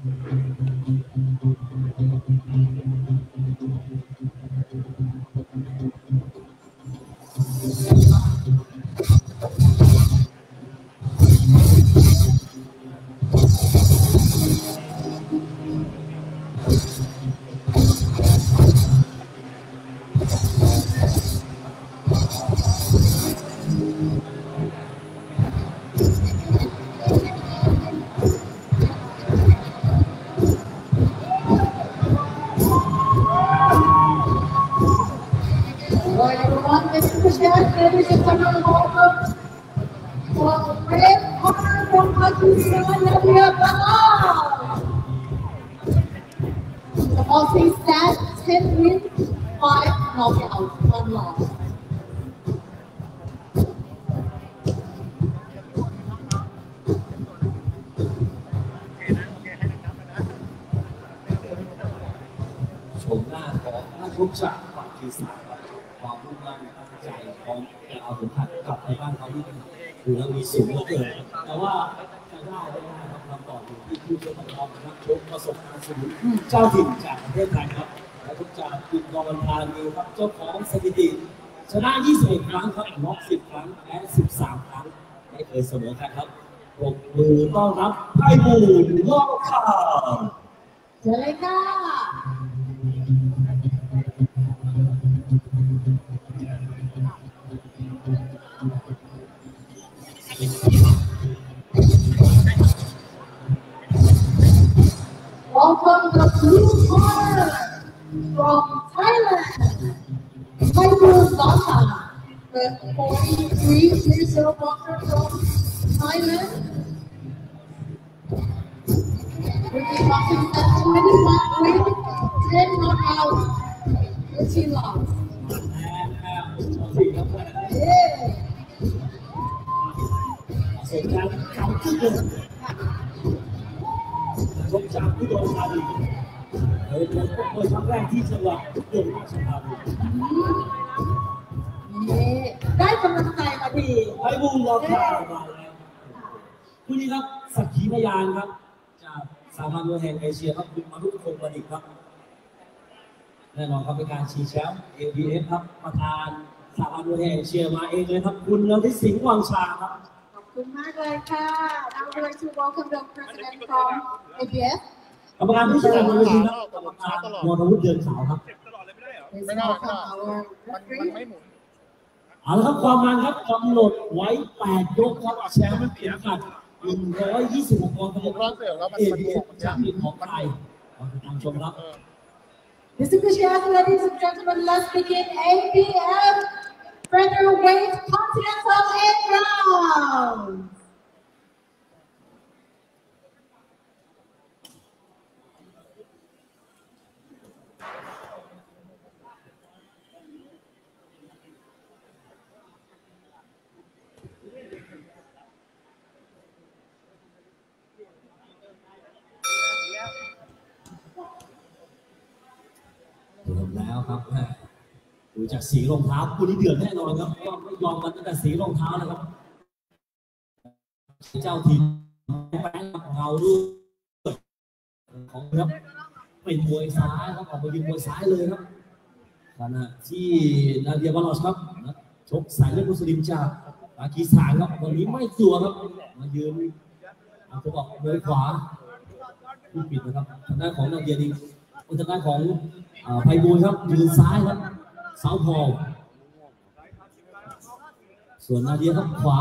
ชมหน้าของนักชกจากฝั่งที่สามความมุ่งมั่นตั้งใจของจะเอาเข็มขัดกลับไปบ้านเขาที่ดูแล้วมีสูงเหลือเกินแต่ว่าจะได้ไม่ได้ครับคำตอบอยู่ที่ผู้ชกของเรานักชกประสบการณ์สูงเจ้าถิ่นจากประเทศไทยครับและทุกจากคุณกรธานีครับเจ้าของสถิติชนะ21 ครั้งครับน็อก10 ครั้งแพ้13 ครั้งไม่เคยเสมอใครครับปรบมือต้อนรับไพบูลย์ ล่องคำเจอเลยค่ะ Welcome the blue corner from Thailand, Phaibool Longkha, the 43-year-old boxer from Thailand. With the boxing at 21 wins, 10 knockouts, 13 losses. Yeah. ส่วนการกำที่หนึ่งชกจากผู้โดนธานีเป็นครั้งแรกที่จังหวัดอุบลราชธานีได้กำลังใจมาดีไพบูลย์ ล่องคำมาแล้วคู่นี้ครับสักขีพยานครับจากสามัญมวยแห่งเอเชียครับคุณมรุต คงประดิษฐ์ครับแน่นอนครับเป็นการชิงแชมป์ ABF ครับประธานสามัญมวยแห่งเอเชียมาเองเลยครับคุณนฤสิงห์วังชาครับขอบคุณมากเลยค่ะ Now we'd like to welcome the president from ABF กรรมการผู้ชนะในวันนี้ครับกรรมการวรวุฒิ เดือนขาวครับไม่ได้มันไม่หมุนเอาละครับความมันครับกำหนดไว้8 ยกครับแชมป์เข็มขัด126 ปอนด์ครับABF จากทีมของไทยเราติดตามชมครับ Distinguished ladies and gentlemen, let's begin ABF featherweight continental 8 rounds. แล้วครับดูจากสีรองเท้าคู่นี้เดือดแน่นอนครับก็ไม่ยอมกันตั้งแต่สีรองเท้าเลยครับเจ้าทีมแป้งเงาด้วยของครับเป็นมวยซ้ายครับออกมายิงมวยซ้ายเลยครับขณะที่นาเดีย บาลอชครับชกสายเลือดมุสลิมจากปากีสถานครับวันนี้ไม่ตัวครับมายืนเขาบอกมวยขวาผู้ปิดนะครับทางด้านของนาเดียดีทางด้านของไพบูลย์ครับยืนซ้ายครับเสาพอส่วนนาเดียครับขวา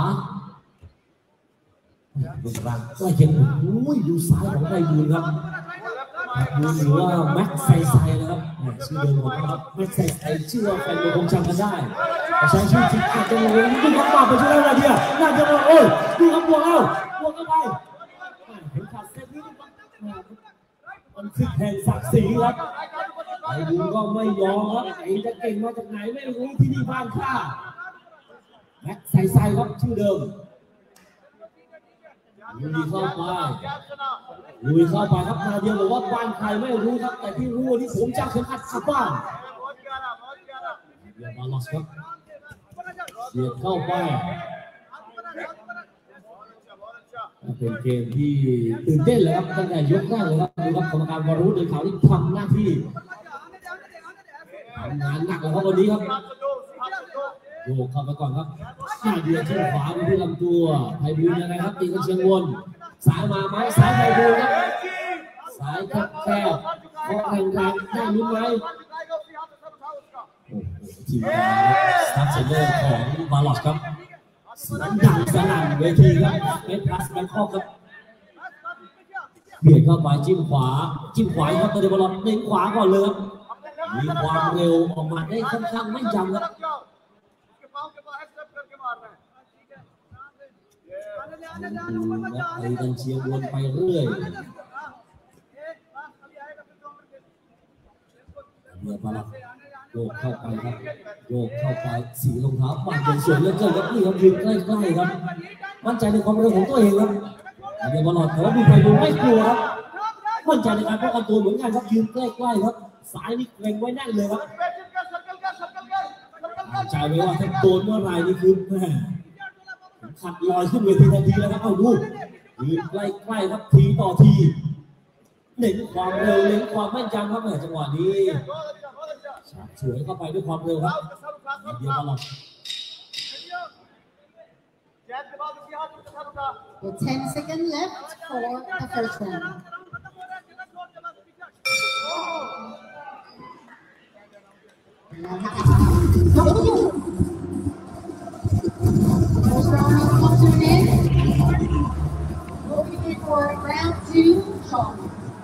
บนรังใกล้เคียงดูซ้ายของไพบูลย์ครับดูหรือว่าแม็กไซไซนะครับชื่อเดิมของเขาครับแม็กไซไซชื่อว่าแฟนมวยคงจำกันได้ใช้ชื่อจริงอาจจะงงดูครับมาไปช่วยนาเดียน่าจะโอ้ยดูครับบวกเข้าไปเห็นขาดเซฟนี้มันคือแห่งศักดิ์ศรีครับไพบูลย์ก็ไม่ยอมครับไอ้จะเก่งมาจากไหนไม่รู้ที่นี่บ้านข้าแม็กไซไซครับชื่อเดิมลุยเข้าไปครับนาเดียบอกว่าบ้านใครไม่รู้ครับแต่ที่รู้นี่ผมจะเข็มขัดกลับบ้านเดี๋ยวมาลอสครับเสียบเข้าไปพเป็นเกมที่ตื่นเต้นเลยครับตั้งแต่ยกแรกเลยครับดูครับกรรมการวารุธเดินขาวที่ทำหน้าที่ทำงานหนักแล้วครับวันนี้ครับโยกเข้าไปก่อนครับหน้าเดียวที่ขวาไปที่ลำตัวไพบูลย์ยังไงครับตีกันเชียงวนสายมาไม้สายไพบูลย์ครับสายแคบเคาะแรงๆได้ลุ้นไหมโอ้โหทีมงานสตาร์เซนเตอร์ของบาลอดครับเสียงดังสนั่นเวทีครับเอสพลัสแบงคอกครับเบียดเข้าไปจิ้มขวาครับตัวเดบอลเน้นขวาก่อนเลยครับมีความเร็วออกมาได้ค่อนข้างไม่จำครับไอ้กันเชียร์วนไปเรื่อยเมื่อปลักโยกเข้าไปครับโยกเข้าไปสีรองเท้าปั่นจนสวยเหลือเกินครับนี่ครับยืนใกล้ๆครับมั่นใจในความเร็วของตัวเองครับเดี๋ยวบอลแต่ว่าดูไปดูไม่กลัวครับมั่นใจในการป้องกันตัวเหมือนกันครับยืนใกล้ๆครับสายนี่เกรงไว้แน่นเลยครับใจไว้ว่าถ้าโดนเมื่อไรนี่คือแม่ขัดลอยขึ้นเวทีทันทีแล้วครับเอาดูยืนใกล้ๆครับทีต่อทีเน้นความเร็วเน้นความแม่นยำครับจังหวะนี้ฉวยเข้าไปด้วยความเร็วครับเดียวตลอด With 10 seconds left for the first round. First round has come to an end. We'll begin for round 2, Sean.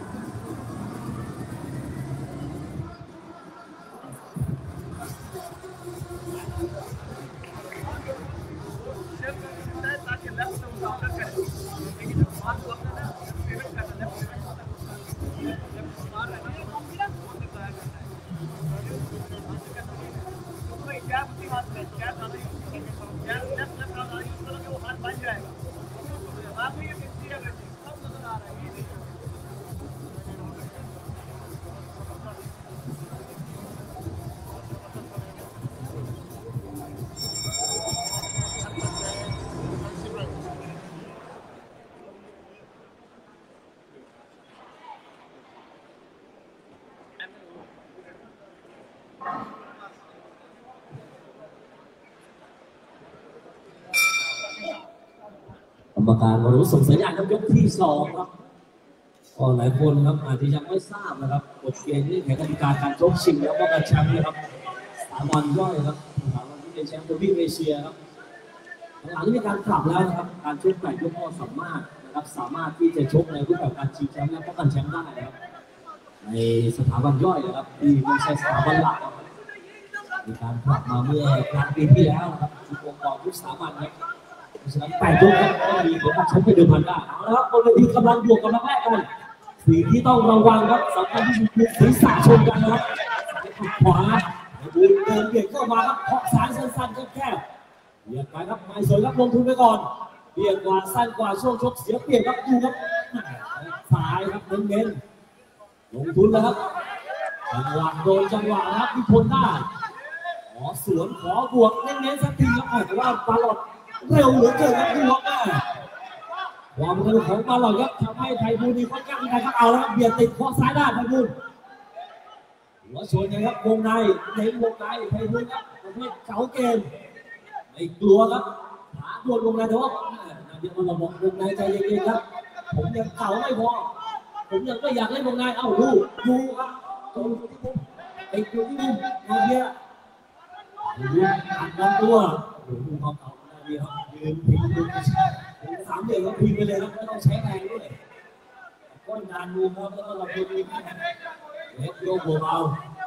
กรรมการรู้ส่งสัญญาณยกที่2ครับก็หลายคนครับอาจจะยังไม่ทราบนะครับกฎเกณฑ์ที่แข่งกติกาการชกชิงแล้วก็การแชมป์นะครับสถาบันย่อยครับสถาบันที่เป็นแชมป์ทวีปเอเชียครับหลังมีการปรับแล้วนะครับการชกไก่ยกข้อสามารถนะครับสามารถที่จะชกในรูปแบบการชิงแชมป์และป้องกันแชมป์ได้นะครับในสถาบันย่อยนะครับที่ไม่ใช่สถาบันหลักมีการปรับมาเมื่อกลางปีที่แล้วนะครับทุกองค์กรทุกสถาบันครับฉะนั้น8 ยกครับก็มีผลการแชมป์ไปเดิมพันได้เอาละครับบนเวทีกำลังบวกกำลังแลกกันสิ่งที่ต้องระวังครับสำคัญที่สุดคือศีรษะชนกันนะครับขวาดูเดินเบียดเข้ามาครับเคาะซ้ายสั้นๆแคบๆเบียดไปครับไม่สวยครับลงทุนไปก่อนเบียดกว่าสั้นกว่าช่วงชกเสียเปรียบครับดูครับซ้ายครับเน้นๆลงทุนแล้วครับจังหวะโดนจังหวะนะครับที่พ้นได้ขอสวนขอบวกเน้นๆสักทีครับแต่ว่าบอลลอดเร็วเหลือเกินครับดูว่าความเร็วของบอลลอดครับทำให้ไพบูลย์นี่ค่อนข้างนะครับเอาแล้วครับเบียดติดข้อซ้ายได้ไพบูลย์หัวชนนะครับวงในเน้นวงในไพบูลย์ครับประเภทเก๋าเกมไม่กลัวครับหาดวลวงในแต่ว่าเดี๋ยวเราบอกวงในใจเย็นๆครับผมยังเก๋าไม่พอผมยังไม่อยากเล่นวงในเอ้าดูครับตรงที่ผมไอ้ตัวที่มุมมาเบียดูอัดลำตัวดูเขายืนพิงดูสามเหลี่ยมแล้วพิงไปเลยครับไม่ต้องใช้แรงด้วยก้นดานดูครับแล้วก็เราดูมีเล็กโยกเบา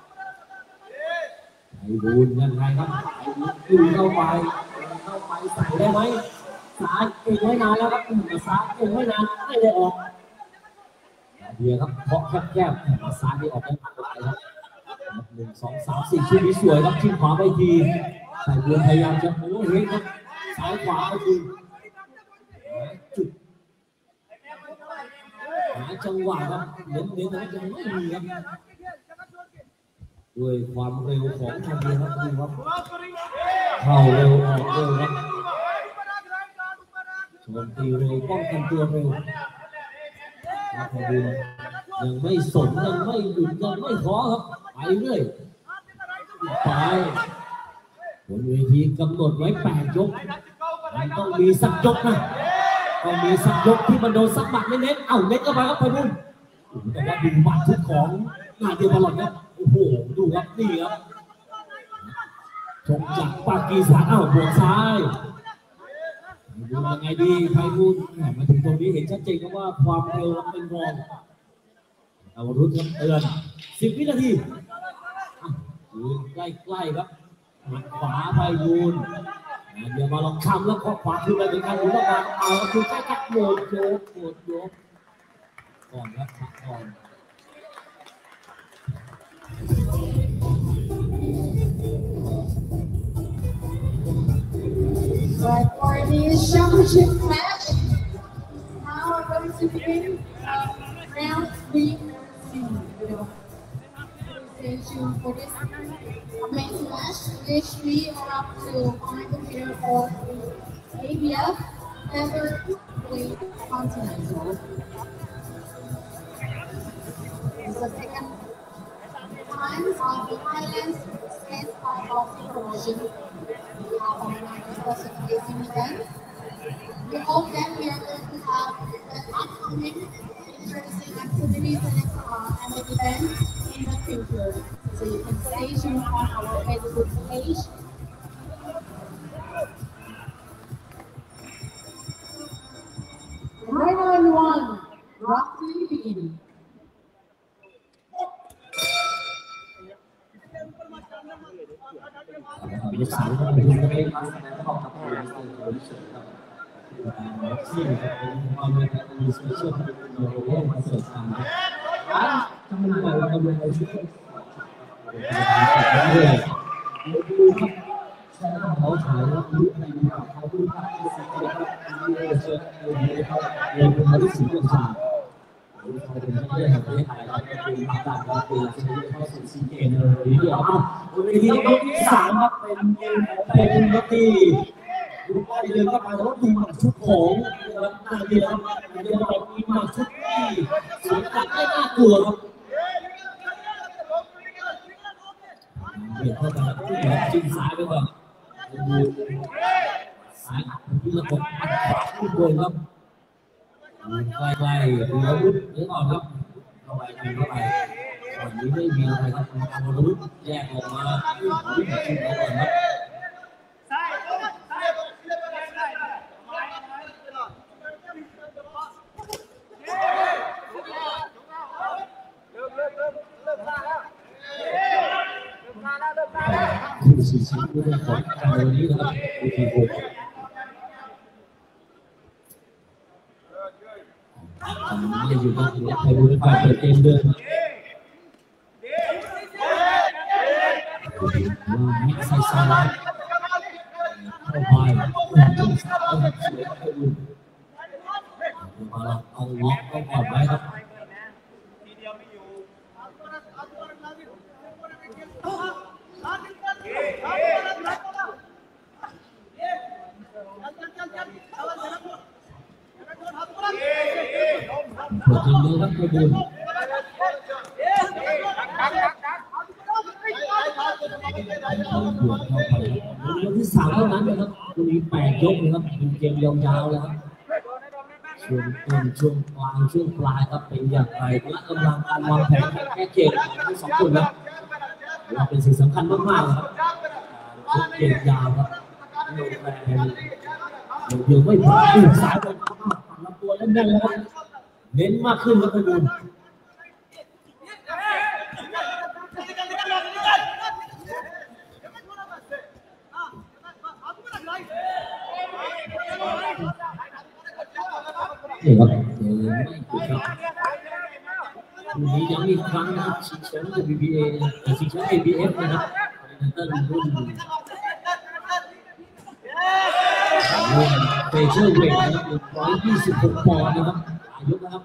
ไอ้บูนยังไงครับไอ้บูนเข้าไปใส่ได้ไหมสาเก่งไว้นานแล้วครับสาเก่งไว้นานไม่ได้ออกเดียวครับเคาะแคบสาที่ออกได้หลากหลายครับ1 2 3 4ชิ้นนี้สวยครับชิ้นขวาไปทีใส่บูนพยายามจะโอ้โหเฮ้ยครับซ้ายขวาก็คือจุดหาจังหวะครับเน้นๆนะยังไม่มีครับด้วยความเร็วของทางเดียวครับดูครับเข้าเร็วออกเร็วครับชโจมตีเร็วป้องกันตัวเร็วครับพอดูยังไม่สนยังไม่หยุดยังไม่ท้อครับไปเรื่อยไปบนเวทีกำหนดไว้8 ยกมันต้องมีสักยกนะต้องมีสักยกที่มันโดนสักหมัดเน้นๆเอ้าเน้นเข้าไปครับไปบุญแต่ว่าดูหมัดทุกของนาเดียวบอลครับโอ้โหดูครับนี่ครับชกจากปากีสถานเอ้าบวกซ้ายดูยังไงดีไพบูลย์มาถึงตรงนี้เห็นชัดเจนว่าความเร็วเป็นรองเอารุ่นครับเตือน10 วินาทีใกล้ๆครับหมัดขวาไพบูลย์เดี๋ยวมาลองคำแล้วข้อขวาคือไปเป็นการหรือว่าเอาคือใกล้ๆโยกก่อนครับก่อน But for the championship match, now we're going to begin round 3. Stay tuned for this amazing match, which we are up to find the winner for the ABF Featherweight Continental. It's the second time on the Highlands State Boxing Promotion. We hope that we are going to have an upcoming interesting activities and events in the future. So you can stay tuned on our Facebook page. Right now, everyone, rock to begin. ลูกสาวก็เป็นคนที่มาแสดงความรับผิดชอบในบริษัทครับที่เป็นความเป็นการสเปเชียลที่เราเรียกมาเสิร์ฟทำทำงานเราเป็นอาชีพเรื่อยๆดูครับใช่ครับเขาถ่ายแล้วรู้ในมือเขาดูภาพที่สิ่งที่เขาเรียนเชิญเรียนเขาเรียนเป็นอะไรสิ่งต่างๆเขาเป็นเรื่องของประเทศไทยแล้วก็เป็นต่างๆเราเป็นสิ่งที่เขาสื่อสิ่งเองเลยเดี๋ยววันนี้ยกที่3ครับเป็นยกที่ดูว่าเดินเข้าไปแล้วดูหมัดชุดของนาเดียเดี๋ยวเรามีหมัดชุดที่สวยจัดได้น่ากลัวครับเบียดเข้าไปจิ้มซ้ายไปก่อนซ้ายที่ระบบอัดขวาขึ้นบนครับใกล้ๆดูอาวุธนึกออกครับเข้าไปวันนี้ไม่มีอะไรครับอาวุธแยกออกมาวิ่งขึ้นมาก่อนครับคู่สี่ชิ้นด้วยของการวันนี้นะครับวิธีโหดทำนี้อยู่ครับไทยบุรีฝ่ายเปิดเกมเดินว่ามิกซ์ไซส์เข้าไปจิ้มซ้ายสวยครับดูมาเอาล็อกเอาก่อนไว้ครับเปิดเกมเลยครับไทยบุรียกที่3เท่านั้นนะครับวันนี้8 ยกเลยครับเป็นเกมยาวๆเลยครับช่วงต้นช่วงกลางช่วงปลายครับเป็นอย่างไรพละกำลังการวางแผนแก้เกมทั้ง2 คนครับเราเป็นสิ่งสำคัญมากๆครับช่วงเกมยาวครับลงแรงเดี๋ยวไม่พลาดสายบอลลำตัวเล่นได้แล้วเน้นมากขึ้นครับไพบูลย์นี่ครับวันนี้ยังมีครั้งนะครับชิงแชมป์ WBA ชิงแชมป์ ABF นะครับรุ่นเฟเชอร์เวทนะครับ126 ปอนด์นะครับอายุนะครับ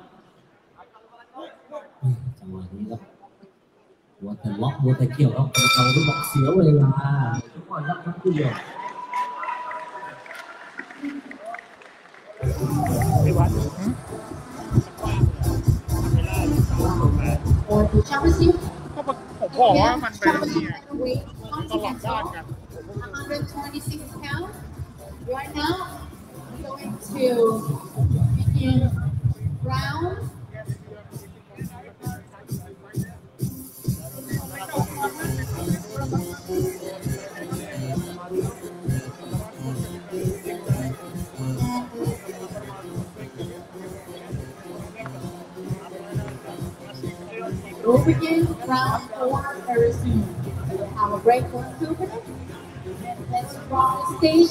จังหวะนี้ครับวัวแต่ล็อกวัวแต่เกี่ยวครับเราต้องบอกเสียเวลาทุกคนรับทั้งคู่เลย the championship. ก็ผมบอกว่ามันเป็นนี่ไง weight ตลอดด้านกัน 126 pounds. Right now, we're going to begin round. We'll begin round 4 very soon. We'll have a break for 2 minutes. Let's rock the stage.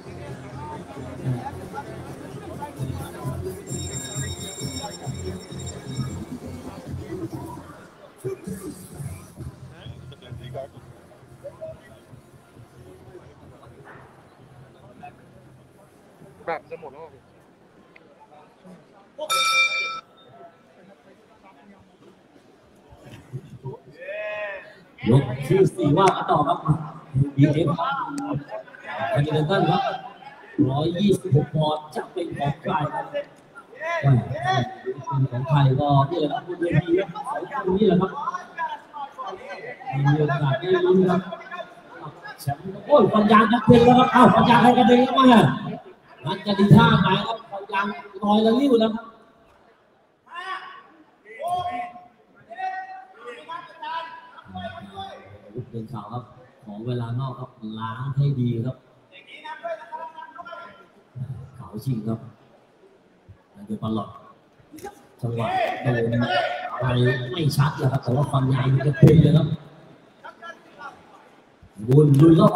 แบบจะหมดแล้วยกที่ 4ว่ากันต่อครับ BF แบดมินตันครับ126 ปอนด์จะเป็นของใครครับของใครก็นี่แหละครับบนเวทีครับ2คนนี้แหละครับมีโอกาสได้ลุ้นครับแชมป์โอ้ยปัญญานักเตะแล้วครับอ้าวปัญญาใครกันเองครับมานัดจะดีท่าไหนครับปัญญาลอยละลิ้วแล้วครับเดินข่าวครับของเวลานอกครับล้างให้ดีครับเขาชิงครับเดินบอลหลอดจังหวะโดนไปไม่ชัดเลยครับแต่ว่าความใหญ่มันจะเป็นเลยครับบุญลุยเข้าไป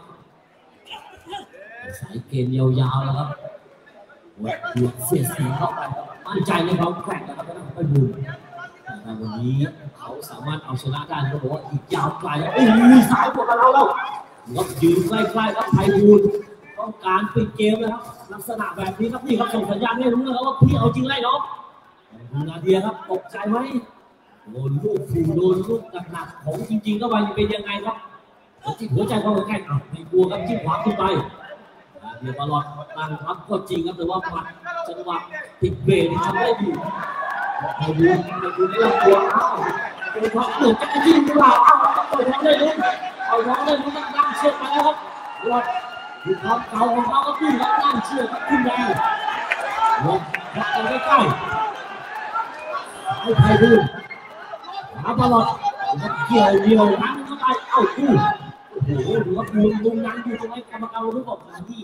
สายเกมยาวๆแล้วครับวัดเดือดเสียดสีเข้าไปมั่นใจในความแข็งนะครับไปบุญแต่วันนี้เขาสามารถเอาชนะได้เขาบอกว่าอีกยาวไกลโอ้ยสายหมดกับเราแล้วก็ยืนใกล้ๆครับไพบูลย์ต้องการปิดเกมนะครับลักษณะแบบนี้ครับนี่ครับส่งสัญญาณให้รู้นะครับว่าพี่เอาจริงไล่เนาะนาเดียครับตกใจไหมโดนลูกฟูโดนลูกหนักๆของจริงๆก็ไปเป็นยังไงครับจิตหัวใจเขาแข็งไม่กลัวครับจิ้มขวาขึ้นไปเดี๋ยวตลอดตั้งรับก็จริงครับแต่ว่าปัดจังหวะติดเบรกทำได้ดีไพบูลย์ในลำตัวเป็นเพราะเหมือนจะยิงหรือเปล่าเอาท้องได้ลุ้นเอาท้องได้ลุ้นตั้งเชือกมาแล้วครับรถดูความเก่าของเขาก็ขึ้นแล้วตั้งเชือกขึ้นแรงรถพักกันใกล้ๆให้ไพบูลย์หาตลอดเกี่ยวเดียวทั้งเข้าไปเอ้าคู่โอ้โหดูว่าบูมลุงยังอยู่ตรงไหนกรรมการรู้บอกมาที่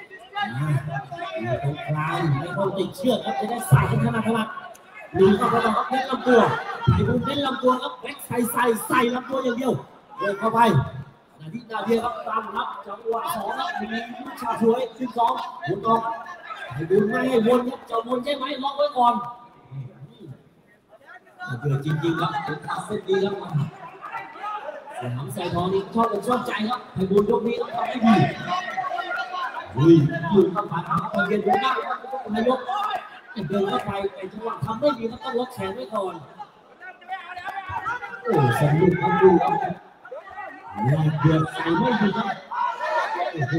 ตรงกลางไม่ต้องติดเชือกครับจะได้ใส่กันขนาดลุงก็ไปต้องเล่นลำตัวไอ้บุญเล่นลำตัวครับแบ็คใส่ลำตัวอย่างเดียวเดินเข้าไปนาทีนาเดียวครับตามครับจังหวะ2ครับมีชาช่วย12บุญออกไอ้บุญไม่ให้วนครับจะวนใช่ไหมล็อกไว้ก่อนเดือดจริงๆครับเป็นตัดเส้นดีครับสนามแสงทองนี่ชอบอกชอบใจครับไอ้บุญยกนี้ต้องทำให้ดียืนเข้าไปเดินดูหน้าครับนายกเดินเข้าไปแต่จังหวะทำได้ดีก็ต้องล็อกแขนไว้ก่อนโอ้สนุกครับดูครับเดือดใส่ไม่ดีครับโอ้โห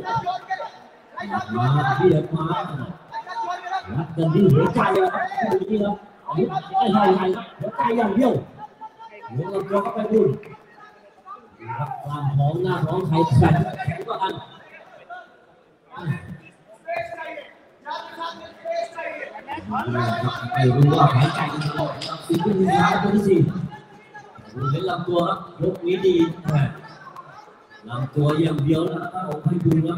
มาเบียดมารัดกันที่หัวใจเลยครับนี่ครับไอ้ไทยครับหัวใจอย่างเดียวหัวเราตัวก็ไปบุญครับกลางท้องหน้าท้องไทยแข็งกว่ากันไม่รู้ว่าหายใจกันตลอดครับสิ่งที่มีท้ายตัวที่สี่เห็นลำตัวครับยกนี้ดีลำตัวอย่างเดียวนะครับผมให้ดูนะ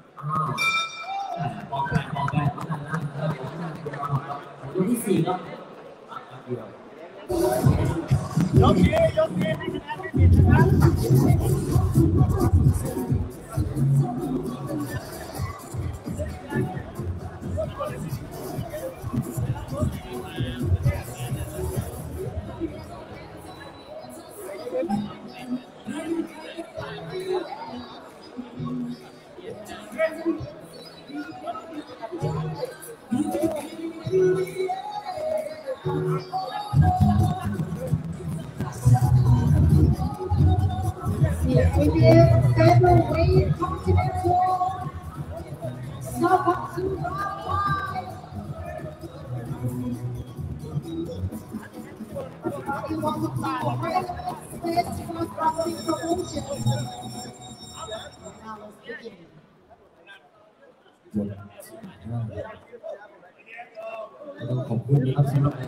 ปอกแปะนะครับยกที่สี่ครับยกนี้ไม่เป็นไรไม่ผิดนะครับ Featherweight Continental Super You want to see the best for property promotion. Now let's begin. ต้องขอบคุณนะครับสำหรับ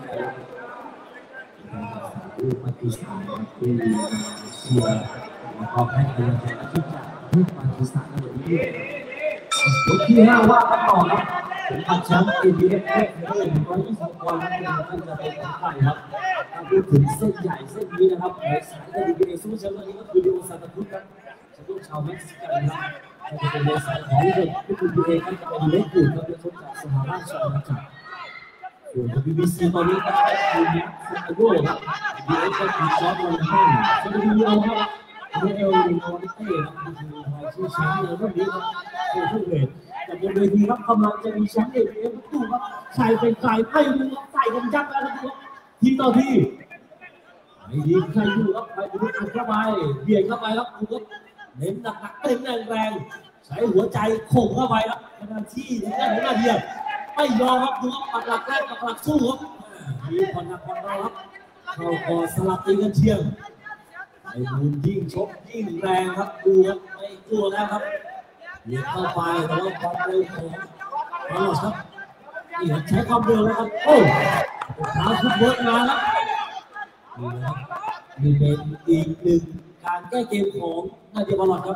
ผู้ปฏิสัมพันธ์ที่เชียร์ขอบให้กำลังใจที่จะให้ปฏิสัมพันธ์ในวันนี้ยกที่5ว่ากันต่อครับเป็นแชมป์ ABF 120 วันที่จะเป็นของใครครับถ้าพูดถึงเส้นใหญ่เส้นนี้นะครับในสาย ABF ซูเปอร์แชมป์วันนี้ก็คือดิโอซานตาครุซครับแชมป์ชาวเม็กซิกันครับจะเป็นในสายของเด็กที่คุณเองก็จะเป็นเล็กอยู่ครับเป็นชกจากสหราชอาณาจักรส่วน BBC ตอนนี้ก็ได้คือยักษ์ซาโก้ครับ BF ก็คือจอร์จ วอลเลนตันจะเป็นยูโรครับเอลลิโนเต้ครับคือรายชื่อแชมป์ในรุ่นนี้ครับเป็นผู้เวทแต่บนเวทีครับกำลังจะมีแชมป์ ABF ตู้ครับใครเป็นใครไม่รู้ครับใส่กันยับแล้วนะครับทีต่อทีไม่ยิงใครอยู่ครับไปดูอัดเข้าไปเบียดเข้าไปครับดูครับเน้นหนักๆเต็มแรงๆใช้หัวใจข่มเข้าไปครับขณะที่ได้หัวหน้าเดียบไม่ยอมครับดูครับปักหลักแรกปักหลักสู้ครับมีผ่อนหนักผ่อนเบาครับเข้าก่อสลับตีกันเชียงไอ้บุญยิ่งชกยิ่งแรงครับดูครับไม่กลัวแล้วครับเหยียบเข้าไปแต่ว่าความเร็วของตลอดครับนี่ใช้ความเร็วแล้วครับโอ้ขาคุกเวิร์กมาแล้วนี่นะครับนี่เป็นอีกหนึ่งการแก้เกมของนาเดียบอลครับ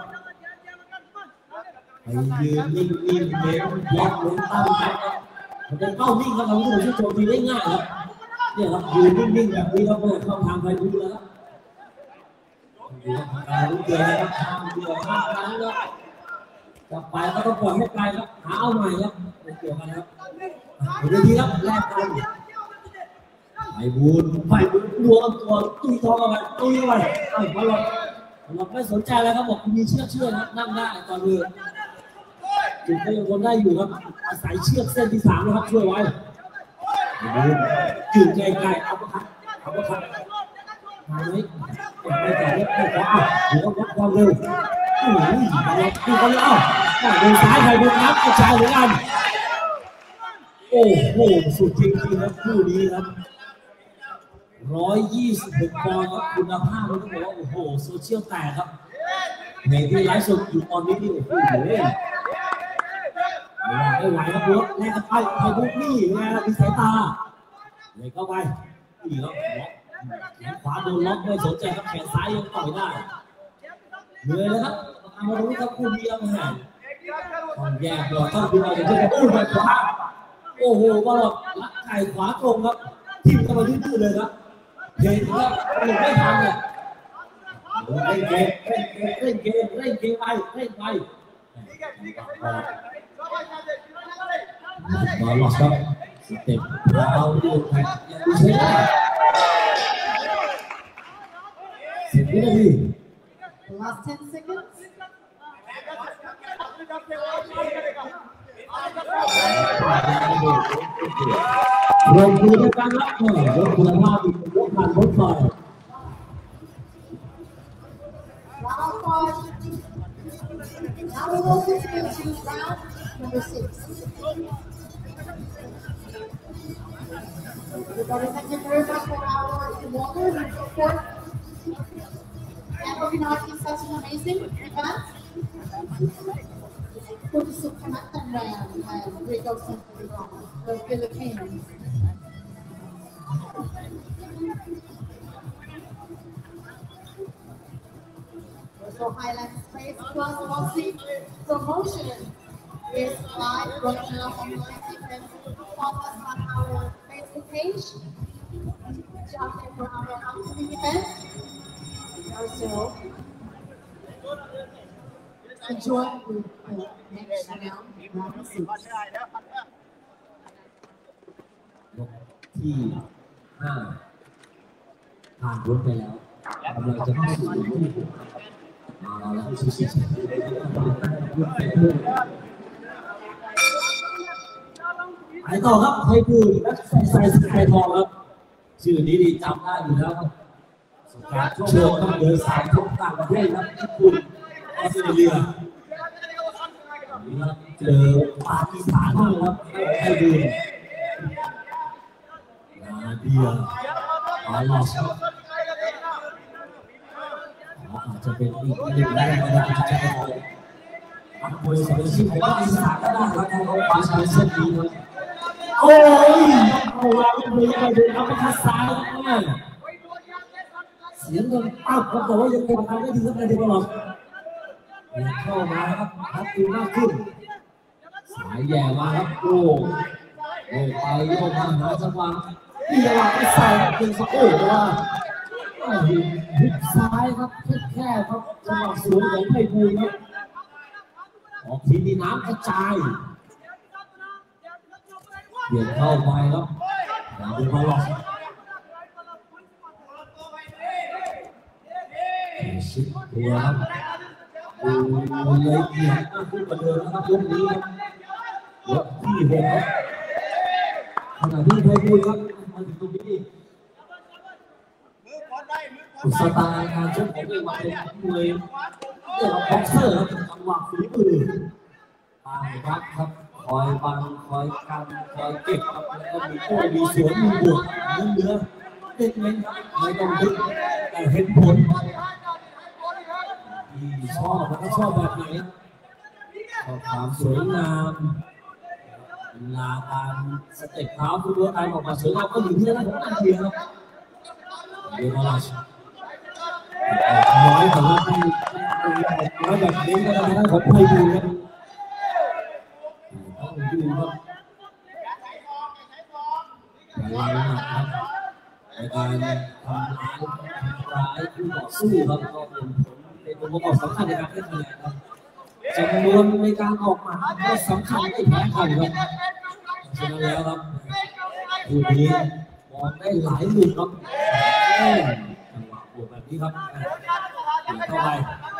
ไปยืนนิ่งๆเน้นแยกเน้นตั้งครับมันเป็นเป้านิ่งครับเราไม่ต้องโจมตีได้ง่ายครับเนี่ยครับยืนนิ่งๆแบบนี้ครับเพื่อเข้าทางไปดูแล้วดูการลุ้นเดือดนะครับทางเดือดข้างนั้นแล้วจะไปก็ต้องปล่อยให้ไปครับหาเอาใหม่ครับไม่เกี่ยวกันครับเดี๋ยวดีครับแลกกันไปบูนรัวตัวตุ้ยท้องกันไปตุ้ยเข้าไปบอลเราไม่สนใจแล้วครับบอกมีเชื่อนะนั่งได้ตอนนี้จุดก็ยังทนได้อยู่ครับอาศัยเชือกเส้นที่3นะครับช่วยไว้ยืนไกลๆเอาประคับมาไหมไม่แต่ไม่ขวาหรือว่าวัดความเร็วโอ้ยดูเขาเลยเดินซ้ายไปดูนับกระจายเหมือนกันโอ้โหสุดจริงๆครับคู่นี้ครับ126 ปอนด์ครับคุณภาพมันต้องบอกว่าโอ้โหโซเชียลแตกครับในที่ไลฟ์สดอยู่ตอนนี้นี่โอ้โหไม่ไหวครับบุ๊คแลกกันไปบุ๊คนี่ไงมีสายตาเลยเข้าไปนี่ครับล็อกแขนขวาโดนล็อกไม่สนใจครับแขนซ้ายยังต่อยได้เหนื่อยแล้วครับเอามาดูครับคู่นี้แล้วนะต้องแยกก่อนต้องดูอะไรกันอู้ไปขวาโอ้โหบอลลักไก่ขวาตรงครับทิ่มเข้ามาดื้อเลยครับเห็นครับไม่ทันเลยเล่นเกมไปเล่นไปบอลล็อกครับสเต็ปเอาดูครับยังดูใช้ได้10 วินาที Last 10 seconds. รวมตัวกันรับเงินรถคุณภาพอีกรถผ่านรถไฟ Now we will continue to round number 6. Everybody, thank you very much for our water and support. And organizing such an amazing event. For the Sukanatan and Rico Central, the Philippines. So Highland Space Plus Boxing promotion is live right now online. You can follow us on our Facebook page. Jump in for our upcoming event. Also, enjoy with the next round. ที่ 5 ผ่านพ้นไปแล้วกำลังจะเข้าสู่ที่ มาแล้วไปต่อครับไทยบูนและใส่สายทองครับชื่อนี้ดีจำได้อยู่แล้วครับสงการช่วงโลกต้องเดินสายทุกต่างประเทศครับญี่ปุ่นออสเตรเลียเจอปากีสถานครับไทยบูนนาเดียอาลอสอาจจะเป็นอีกหนึ่งแรงนะครับที่จะได้นักมวยสมัยชีพของอีสานก็ได้ครับเขาคว้าแชมป์เส้นนี้ครับโอ้ยเอาวางมือไปดูเอาไปทัดซ้ายนะเสียงดังปั๊บครับแต่ว่ายังเก็บอาการได้ดีครับในเดือนตลอดเข้ามาครับทัดดูมากขึ้นสายแย่มาครับโอ้โอ้ไปโยกมาหาจังหวะที่จังหวะไม่ใส่ครับเป็นสโอ้ว่าหุบซ้ายครับแคบครับจังหวะสวยของไพบูลย์ครับออกทีนี้น้ำกระจายเบี่ยงเข้าไปครับดูมาหลอกชิดตัวครับดูเลยเกี่ยงมากขึ้นกว่าเดิมนะครับยกนี้ครับยกที่6ครับขณะที่ไพบูลย์ครับมาถึงตรงนี้สไตล์การชกของเองเป็นมวยเรียกว่าบ็อกเซอร์ครับจังหวะฝีมือต่างรับครับคอยบังคอยกันคอยเก็บครับแล้วก็มีโต้มีสวนมีบวกเนื้อเด็ดเน้นไม่ต้องดึงแต่เห็นผลที่ชอบแล้วก็ชอบแบบไหนชอบความสวยงามลาการสเต็ปเท้าทุกตัวการออกมาสวยงามก็อยู่ที่นั่นของอันเดียวครับเดี๋ยวมาน้อยแต่ว่าน้อยแบบนี้ก็ได้นะผมเคยดูครับต้องดูครับพลังหนักครับในการทำร้ายผู้ต่อสู้ครับก็เป็นองค์ประกอบสำคัญในการเล่นคะแนนครับจำนวนในการออกมาก็สำคัญไม่แพ้กันครับฉะนั้นแล้วครับคู่นี้มองได้หลายมุมครับแบบนี้ครับเข้าไป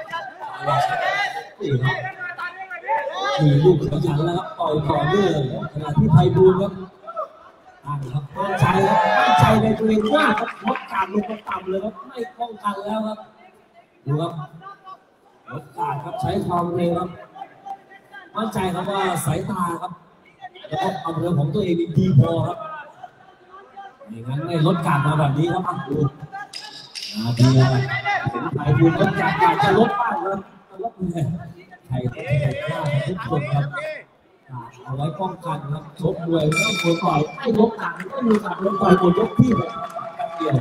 นี่ครับมีลูกขยันแล้วครับต่อยต่อเนื่องขณะที่ไพบูลย์ครับตั้งครับมั่นใจครับมั่นใจในตัวเองมากครับลดการลงต่ำเลยครับไม่ป้องกันแล้วครับดูครับลดการครับใช้ความเร็วครับมั่นใจครับว่าสายตาครับแล้วก็ความเร็วของตัวเองดีพอครับอย่างนั้นไม่ลดการมาแบบนี้ครับดูเดียวผมไทยบุญต้องการอยากจะลดบ้างเลยลดเลยไทยต้องการทุกคนครับเอาไว้ป้องกันครับชกมวยไม่ต้องควรต่อยให้ลดการไม่มีการลดต่อยหมดยกที่เดียว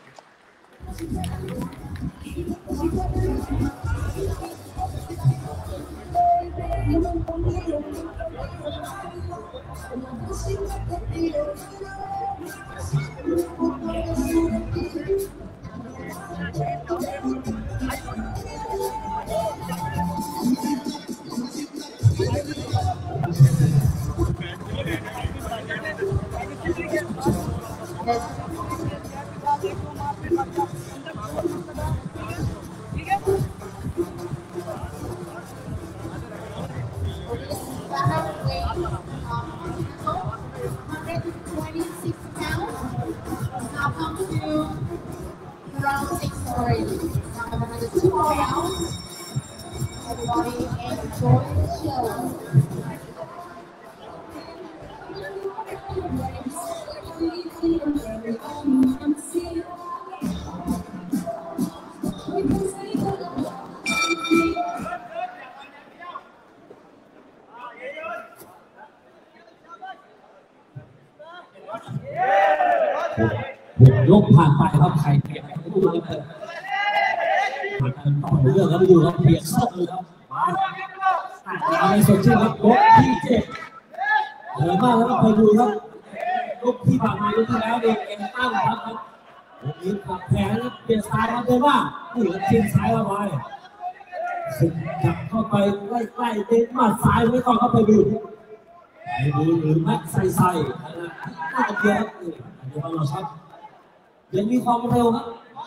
ยกผ่านไปครับใครเปลี่ยนไม่รู้เลยผ่านกันต่อเรื่องครับไปดูครับเปลี่ยนซอกเลยครับมาในส่วนที่ครับยกที่7เหนื่อยมากแล้วก็ไปดูครับยกที่ผ่านมายกที่แล้วเด็กเอ็นตั้งครับยกนี้ขับแผงแล้วเปลี่ยนซ้ายมาเดินว่านี่ครับทิ้งซ้ายเข้าไปจับเข้าไปใกล้ๆเด็กมาซ้ายไว้ก่อนครับไปดูหรือแม็กใส่น่าจะเยอะเดี๋ยวเราชักยังมีความเร็วครับ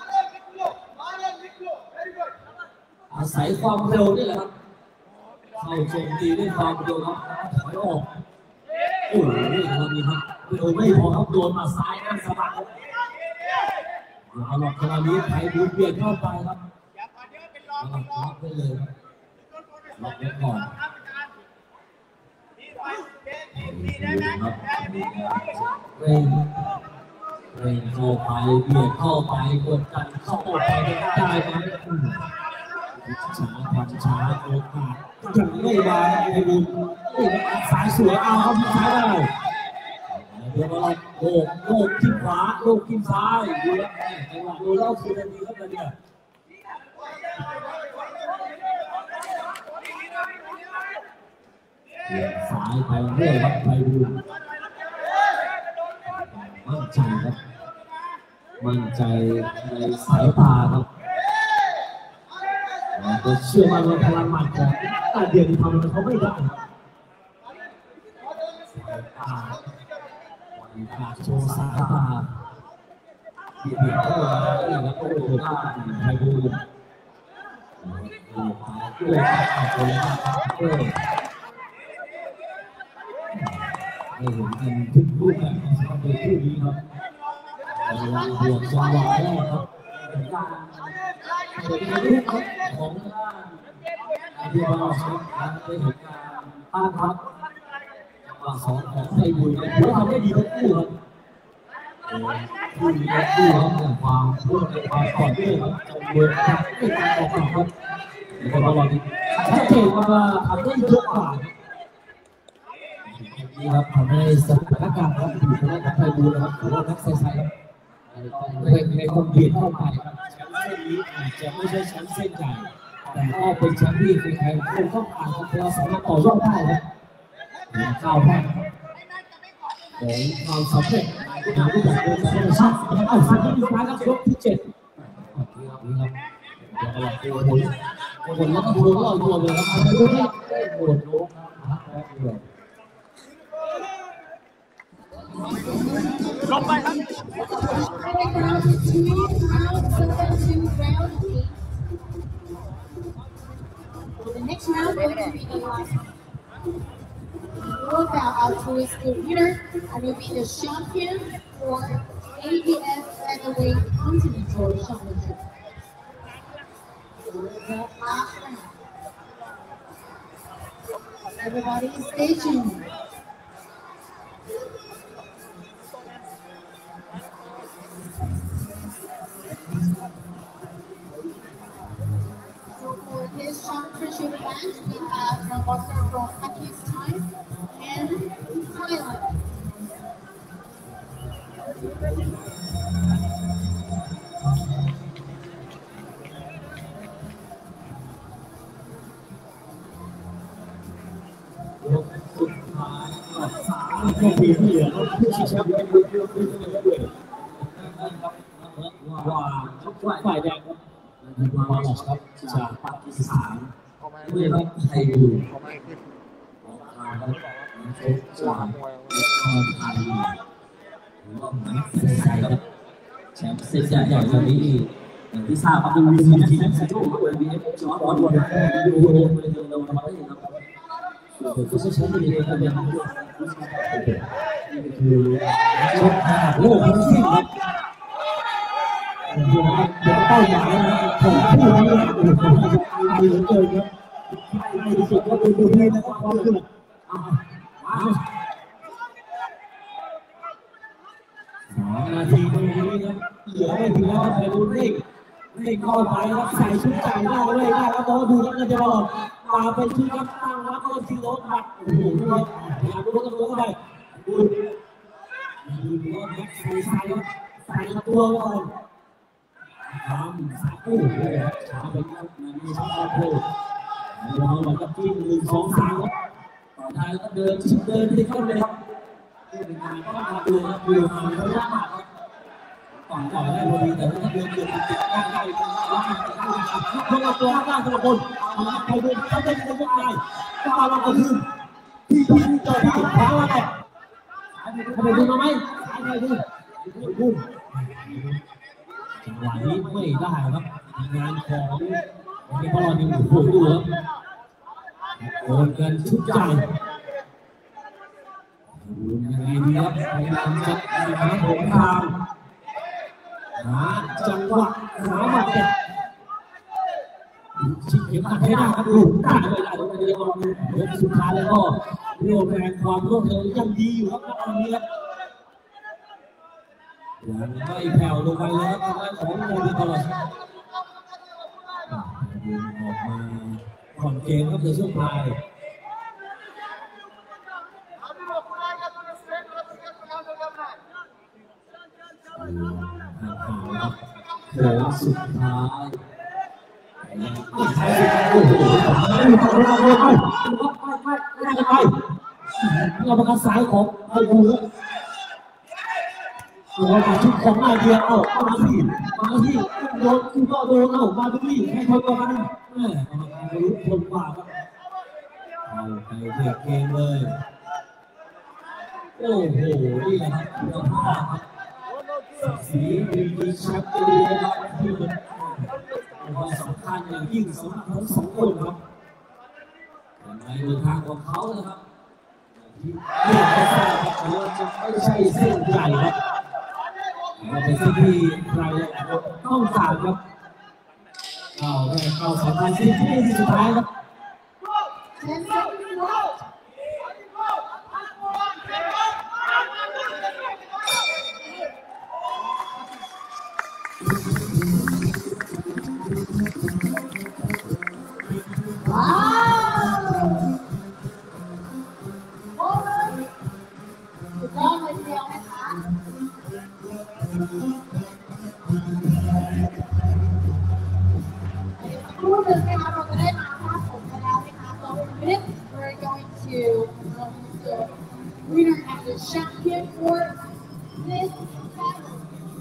อาศัยความเร็วนี่แหละครับเข้าโจมตีด้วยความเร็วครับถอยออกโอ้โหนี่ครับนี่ครับเร็วไม่พอครับโดนมาซ้ายนั่นสะบัดเอาหลอกขณะนี้ไทยบูเปลี่ยนเข้าไปครับล็อกไปเลยล็อกไว้ก่อนครับเร่งเร่งเข้าไปเบียดเข้าไปกดดันเข้าไปได้ไหมช้าทำช้าโอกาสยังไม่มาไอ้บุญสายสวยเอาเขาพิช้าได้เดี๋ยวเราโลกที่ขวาโลกที่ซ้ายดูแล้วจังหวะดูแล้วคือดีครับเนี่ยสายไปเรื่อยครับไปดูมั่นใจครับมั่นใจในสายตาครับก็เชื่อมั่นในพลังหมัดของตาเดียนทำเขาไม่ได้ครับโชว์สายตาเบียดเข้ามาแล้วก็โดนหน้าไปดูไม่เห็นกันทุกรูปแบบสำหรับคู่นี้ครับระวังบวกจังหวะแรกครับเป็นการเป็นรูปของเดียร์ครับเป็นเหตุการณ์ต้านทัพสองของไทยบุญถือว่าทำได้ดีทั้งคู่ครับคู่นี้คู่ครับความร่วมในความก่อนเรื่องครับจำนวนครับไม่ต่างออกครับในตลอดชัดเจนว่าทำได้เยอะกว่านี่ครับทำให้สถานการณ์ครับอยู่ทางด้านไทยบุญนะครับถือว่านักไซส์ครับในความเบียดเข้าไปครับแชมป์เส้นนี้อาจจะไม่ใช่แชมป์เส้นใหญ่แต่ก็เป็นแชมป์ที่ใครๆคงต้องการครับเราสามารถต่อยอดได้ครับก้าวแรกของความสำเร็จที่เราได้จากโดยธรรมชาติเอาสิ่งที่มีการยกที่7นี่ครับเดี๋ยวเราตัวแล้วก็ตัวรอดตัวเลยครับทำให้ได้หมดโลกครับลงไปครับ The next round will be the workout out to his winner and will be the champion for ABF Featherweight Continental Championship. Everybody stay tuned. For this championship match, we have a boxer from Pakistan and Thailand. สุดท้าย3 นาทีที่เหลือครับผู้ชิงแชมป์เป็นผู้ที่ชนะด้วยว่าฝ่ายแดงครับวาลอชครับจากปากีสถานเมื่อรับไทยอยู่จากไทยหรือว่านักเตะไทยครับแชมป์เส้นใหญ่วันนี้อย่างที่ทราบครับเป็นวีซีทีมสุดยอดเลยวีเอฟจอร์ดบอลบอลดูโอ้เลยเราทำได้ยังครับผู้เชี่ยวชาญที่เป็นอย่างนี้คือชกโลกทั้งสิ้นครับเป็นเป้าหมายของผู้นี้ดีเหลือเกินครับในที่สุดก็เป็นตัวนี้นะครับความสุข3 นาทีตรงนี้ครับเหลือไม่ถึงแล้วไทยรุ่นนี่เข้าไปครับใส่ชุดไก่หน้าเลยได้ครับเราดูกันจะตลอดมาเป็นชุดครับตั้งรับก็ชิงรถบัตรโอ้โหดูครับอยากดูก็ดูก็ได้ดูว่าแม็กซ์ใส่ครับใส่ตัวก่อนทำสักโอ้โหช้าไปครับมีช่องโผล่เราแบบกับที่1 2 3ครับต่อท้ายก็เดินที่เข้าเลยครับเป็นงานก็มาดูครับดูงานเขายากมากครับก่อนได้พอดีแต่ถ้าเดินติดได้พวกเราตัวได้ทุกคนใครเดินเขาจะเป็นยังไงก็มาลองกันดูที่เจอที่ขวาว่าไงใครดูมาไหมใครดูจังหวะนี้ไม่ได้ครับงานของนี่พอเรายังโผล่ดูครับโอนกันชุดใหญ่ยังไงดีครับพยายามจะหาหนทางหาจังหวะหาหมัดเด็ดชิงเข็มขัดให้ได้ครับดูได้เลยได้ตรงนี้ก็ยกสุดท้ายแล้วก็เรียวแรงความรวดเร็วยังดีอยู่ครับตอนนี้ครับยังไม่แผ่วลงไปเลยครับของโมดิตลอดออกมาผ่อนเกมครับในช่วงปลายโค้งสุดท้ายโอ้โหเราประกาศสายของไอ้บูเราจะชุดของไอเดียมาที่โดนคือก็โดนมาที่ให้คนประมาณนั้นรู้คนกว่าครับเอาไปเบียดเกมเลยโอ้โหนี่แหละครับคุณภาพครับสีมีแชมป์ไปเลยครับที่มันสำคัญอย่างยิ่งสำหรับทั้งสองคนครับในเดินทางของเขานะครับที่ไม่ทราบว่าจะไม่ใช่เส้นใหญ่ครับเป็นสิ่งที่ใครต้องการครับเข้าสำคัญที่สุดท้ายครับ We're going to the winner and the champion for this battle.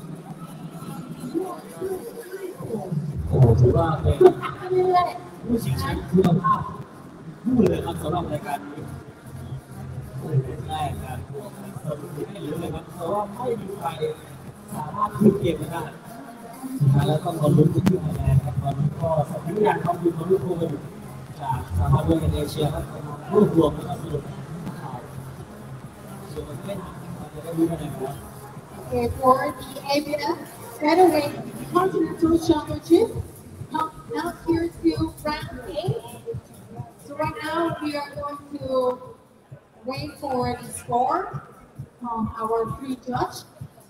โอ้ถือว่าเป็นผู้ชิงแชมป์คุณภาพคู่เลยครับสำหรับรายการนี้แรกการพวกสรุปไม่รู้เลยครับเพราะว่าไม่มีใครสามารถขึ้นเกมได้สุดท้ายแล้วต้องมาลุ้นกันที่คะแนนครับตอนนี้ก็สัญญาณความยืนของลูกโป่งจากสหภาพเอเชียครับรวบรวมนะครับสรุปส่วนประเทศเราจะรู้คะแนนครับ Okay, for the ABF Featherweight Continental Championship, now here to round 8. So right now we are going to wait for the score from our three judges.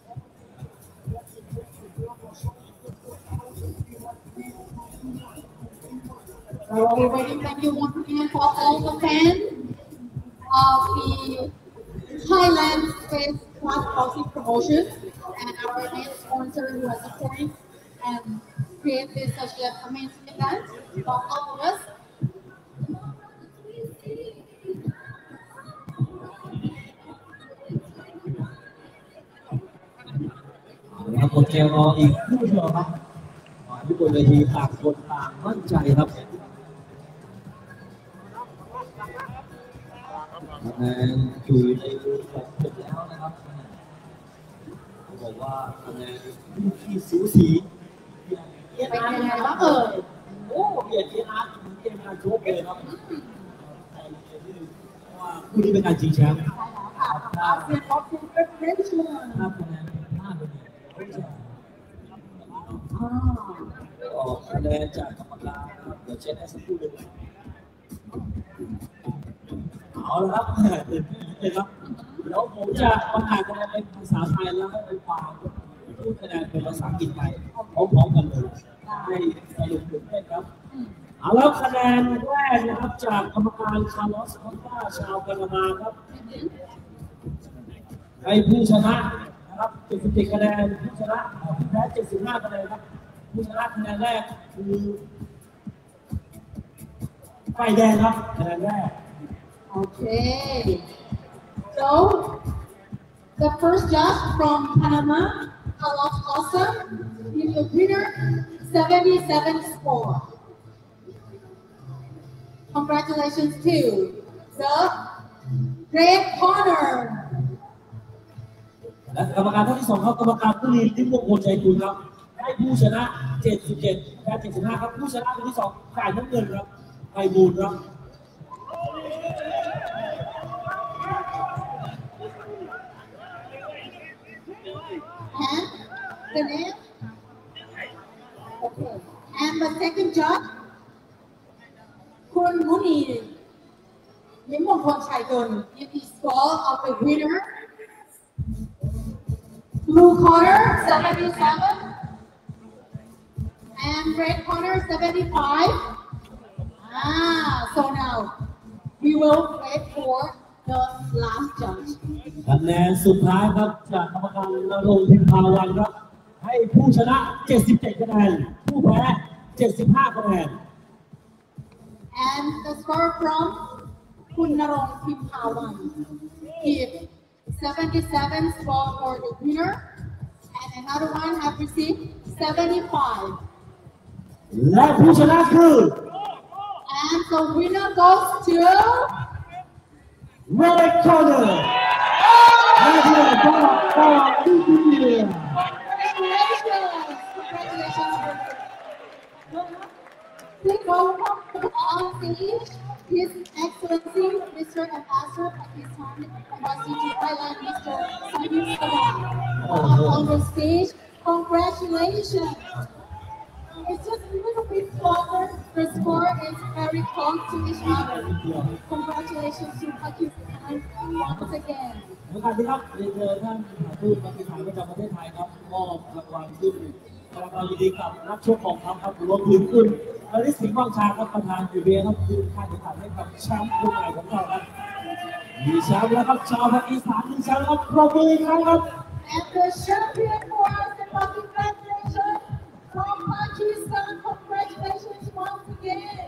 So we're waiting. Thank you once again for all the fans of the Highland Space Class Boxing Promotion and our main sponsor who are supporting and create this such an amazing event for all of us. ครับกดแกรออีกคู่เดียวครับทุกคนเวทีต่างคนต่างมั่นใจครับคะแนนอยู่ในมือของผมแล้วนะครับเขาบอกว่าคะแนนที่สูสีเป็นยังไงบ้างโอ้เบียดเบียดอาร์ตเกมการชกเลยครับว่าคู่นี้เป็นการชิงแชมป์ครับคะแนนมากเลยออกคะแนนจากกรรมการครับเดี๋ยวเช็คให้สักครู่หนึ่งเอาละครับเลยครับแล้วผมจะประกาศคะแนนเป็นภาษาไทยแล้วให้เป็นฝ่ายพูดคะแนนเป็นภาษาอังกฤษไปพร้อมๆกันเลยให้สรุปเป็นครับเอาแล้วคะแนนแรกนะครับจากกรรมการคาร์ลอสคอนต้าชาวปานามาครับให้ผู้ชนะครับ77คะแนนผู้ชนะผู้แพ้75คะแนนครับผู้ชนะคะแนนแรกคือฝ่ายแดงครับคะแนนแรก Okay. So the first judge from Panama, Carlos Costa, is the winner, 77 score. Congratulations to the red corner. และกรรมการท่านที่2ครับกรรมการผู้นี้ที่พวกโคใจคุณครับให้ผู้ชนะ77แพ้75ครับผู้ชนะคนที่2ฝ่ายน้ำเงินครับไพบูลย์ครับ And the name? Okay. And the second judge, Kun Muni, Limon Chaigun, is the score of the winner, Blue corner 77 and red corner 75. So now we will wait for the last judge. คะแนนสุดท้ายครับจากกรรมการณรงค์ พิมพาวันครับให้ผู้ชนะ77คะแนนผู้แพ้75คะแนน And the score from Kun Narong Pimpawan is 77 score for the winner, and another one have received 75. และผู้ชนะคือ And the winner goes to Red Corner นาเดียบาลอส Congratulations! Congratulations! Please welcome on stage His Excellency Mr. Ambassador Pakistan Embassy to Thailand, Mr. Sajid Sawant. On the stage, congratulations! It's just a little bit closer. The score is very close to each other. Congratulations to Pakistan once again. ในการที่ครับเรียนเชิญท่านทูตปากีสถานประจำประเทศไทยครับมอบรางวัลขึ้นแสดงความยินดีกับนักชกของเขาครับรวมถึงคุณอริสสิงห์วังชาครับประธานยูเบียครับคือค่าแข่งขันให้กับแชมป์คนใหม่ของเราครับมีแชมป์แล้วครับชาวปากีสถานมีแชมป์ครับปรบมืออีกครั้งครับ And the champion was the Pakistan nation from Pakistan. Congratulations once again.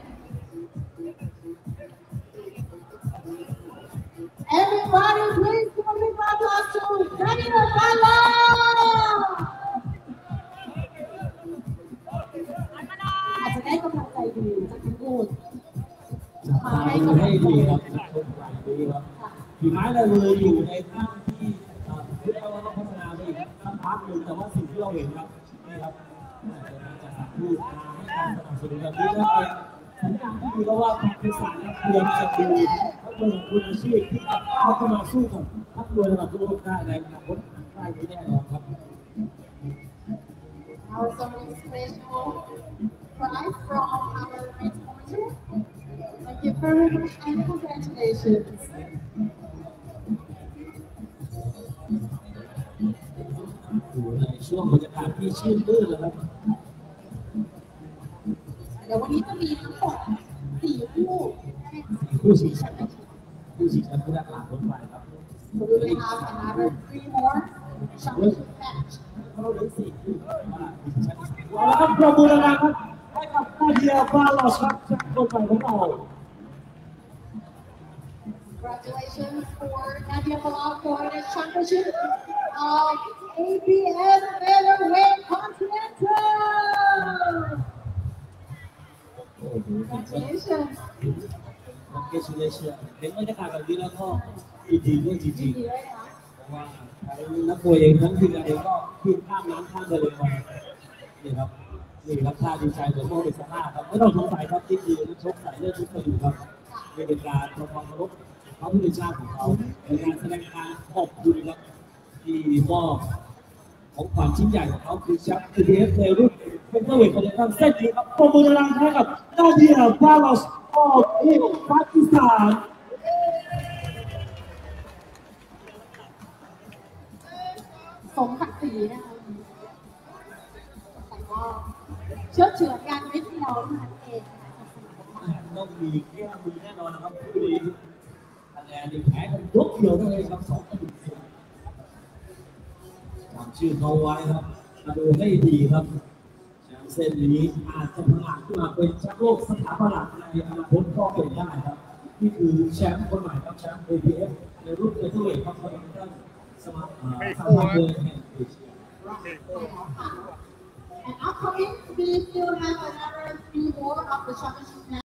Everybody, please give a big round of applause to Daniel Bala. อาจจะได้กำลังใจดีจากทุกคนจับตาดูให้ดีครับจับชมไปดีครับฝีไม้ลายมืออยู่ในขั้นที่คิดว่าต้องพัฒนาไปอีกสักพักหนึ่งแต่ว่าสิ่งที่เราเห็นครับนี่ครับจะสักพูดมาให้การสนับสนุนแบบนี้นั่นเองสัญญาณที่ดีก็ว่าปากีสถานเตรียมจะดูนักมวยคุณอาชีพที่จะเข้ามาสู้กับนักมวยระดับโลกได้ในอนาคตได้ไม่แน่นอนครับ Our some special prize from our great sponsor. Thank you very much and congratulations. อยู่ในช่วงบรรยากาศที่ชื่นมื่นนะครับเดี๋ยววันนี้จะมีทั้งหมด4 คู่ผู้ชิงแชมป์ผู้ชิงแชมป์ผู้ได้ผ่านพ้นไปครับ So we will have another 3 more championship match. เราเหลือ4คู่ว่าผู้ชิงแชมป์แล้วครับปรบมือดังๆครับให้กับนาเดียบาลอสครับแชมป์คนใหม่ของเรา Congratulations for Nadia Balal for the championship of ABS Featherweight Continental. โอ้โห Congratulations. เกชูเลเชียเห็นบรรยากาศแบบนี้แล้วก็ยินดีด้วยจริงๆดีด้วยนะเพราะว่านักมวยเองทั้งทีมเองก็ขึ้นข้ามน้ำข้ามทะเลมานี่ครับนี่ครับท่าดีใจของพวกเอกราชครับไม่ต้องสงสัยครับที่คือนักชกสายเลือดทุกคนอยู่ครับนี่เป็นการทำความเคารพพระพุทธเจ้าของเขาเป็นการแสดงการขอบคุณครับที่มอบของขวัญชิ้นใหญ่ของเขาคือแชมป์ ABF ในรุ่นเป็นเวทของเราเส้นนี้ครับปรบมือดังๆให้กับนาเดียบาลอสออกปากีสถานสมศักดิ์ศรีนะคะแต่ก็เชื่อเฉือนกันนิดเดียวเท่านั้นเองต้องมีแก้มือแน่นอนนะครับผู้ดีคะแนนแพ้กันยกเดียวได้เลยครับ2-0จำชื่อเขาไว้ครับมาดูให้ดีครับแชมป์เส้นนี้อาจจะผลักขึ้นมาเป็นแชมป์โลกสถาบันหลักในอนาคตก็เป็นได้ครับนี่คือแชมป์คนใหม่ครับแชมป์ ABF ในรุ่นเฟเธอร์เวทครับเขาเป็นท่านสมาคมเดินแห่งเอเชีย And upcoming, we still have another 3 more of the championship match.